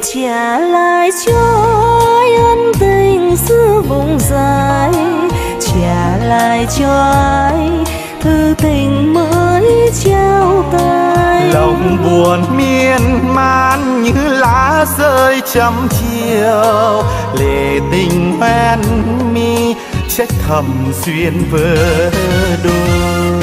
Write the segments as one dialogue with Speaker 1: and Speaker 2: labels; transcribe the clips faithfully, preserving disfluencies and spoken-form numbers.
Speaker 1: trả lại cho ai ân tình xưa vùng dài, trả lại cho ai thư tình mới trao tay.
Speaker 2: Lòng buồn miên man như lá rơi trăm chiều, lệ tình hoen mi trách thầm duyên vỡ đôi.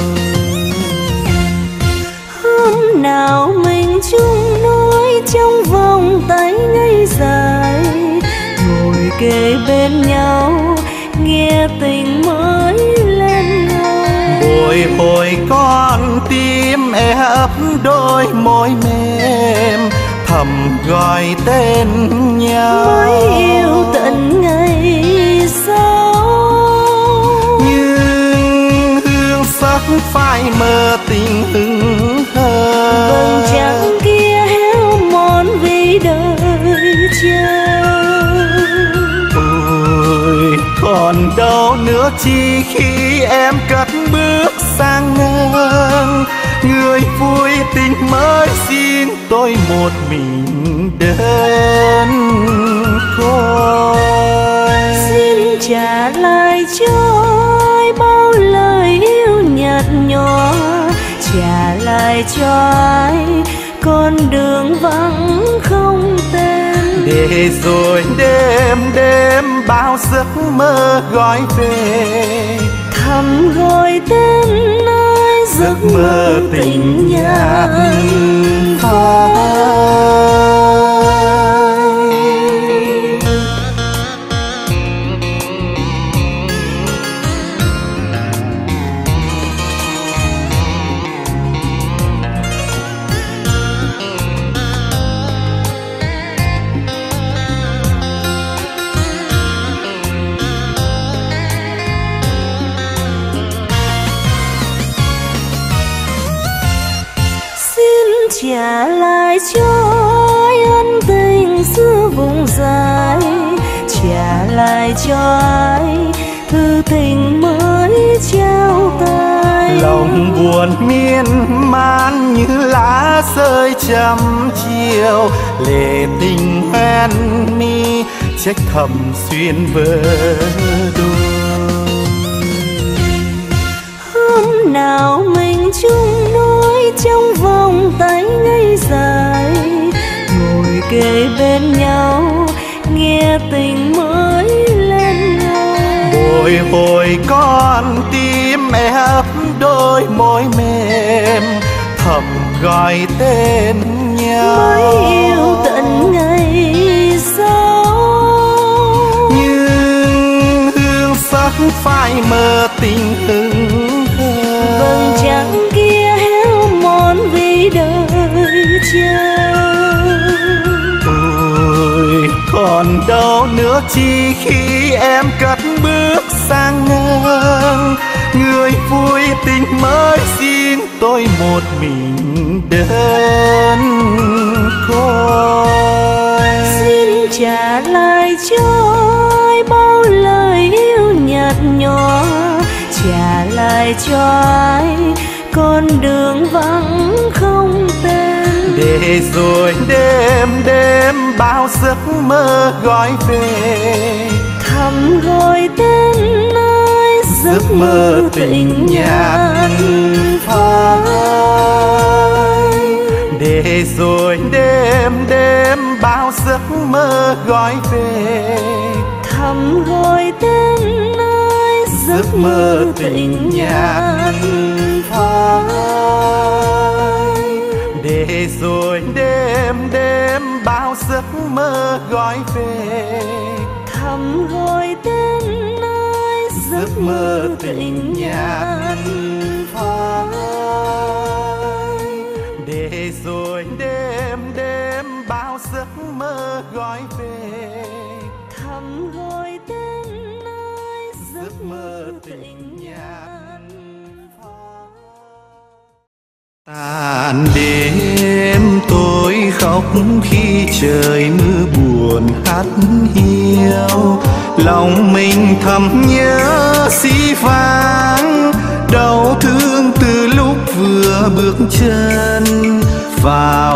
Speaker 1: Hôm nào mình chung nối trong vòng tay ngây dài, ngồi kề bên nhau nghe tình mới lên ngôi.
Speaker 2: Bồi hồi con tim e ấp đôi môi mềm, thầm gọi tên nhau.
Speaker 1: Mới yêu tận ngày sau,
Speaker 2: nhưng hương sắc phai mờ tình hững hờ.
Speaker 1: vầng trăng kia héo mòn vì đời chờ.
Speaker 2: Ôi còn đâu nữa chi khi em cất bước sang ngang, người vui tình mới xin tôi một mình đơn côi.
Speaker 1: Xin trả lại cho ai bao lời yêu nhạt nhòa, trả lại cho ai con đường vắng không tên.
Speaker 2: Để rồi đêm đêm bao giấc mơ gọi về,
Speaker 1: thầm gọi tên ai
Speaker 2: giấc mơ tình nhạt phai.
Speaker 1: trả lại cho ai ân tình xưa vùng dài, trả lại cho ai thư tình mới trao tay.
Speaker 2: Lòng buồn miên man như lá rơi trăm chiều, lệ tình hoen mi trách thầm xuyên vỡ đôi.
Speaker 1: Hôm nào mình chung nối trong vòng tay ngây dài, ngồi kề bên nhau nghe tình mới lên ngôi.
Speaker 2: Bồi hồi con tim mẹ ấp đôi môi mềm, thầm gọi tên nhau.
Speaker 1: Mới yêu tận ngày sau,
Speaker 2: nhưng hương sắc phai mờ tình hững hờ.
Speaker 1: vầng trăng kia héo mòn vì đời chờ.
Speaker 2: Ôi còn đâu nữa chi khi em cất bước sang ngang, người vui tình mới xin tôi một mình đơn côi.
Speaker 1: Xin trả lại cho ai bao lời yêu nhạt nhòa, trả lại cho ai con đường vắng không tên.
Speaker 2: Để rồi đêm đêm bao giấc mơ gọi về,
Speaker 1: thầm gọi tên ai giấc mơ tình nhạt phai.
Speaker 2: Để rồi đêm đêm bao giấc mơ gọi về,
Speaker 1: thầm gọi tên ai
Speaker 2: giấc mơ tình nhạt phai. Để rồi đêm đêm bao giấc mơ gọi về,
Speaker 1: thầm gọi tên ai
Speaker 2: giấc mơ tình nhạt phai. Để rồi đêm đêm bao giấc mơ gọi về,
Speaker 1: thầm gọi tên ai
Speaker 2: giấc mơ tình nhạt phai. Tàn đêm tôi khóc khi trời mưa buồn hắt hiu, lòng mình thầm nhớ xí vàng, đau thương từ lúc vừa bước chân vào